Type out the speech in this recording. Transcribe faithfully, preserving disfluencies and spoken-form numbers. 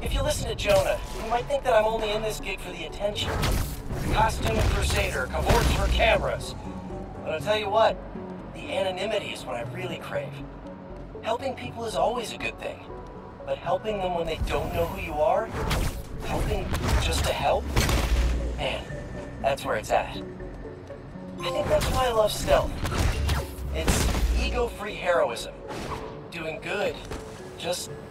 If you listen to Jonah, you might think that I'm only in this gig for the attention. Costume crusader, cavorts for cameras. But I'll tell you what, the anonymity is what I really crave. Helping people is always a good thing. But helping them when they don't know who you are, helping just to help, man, that's where it's at. I think that's why I love stealth. It's ego-free heroism. Doing good, just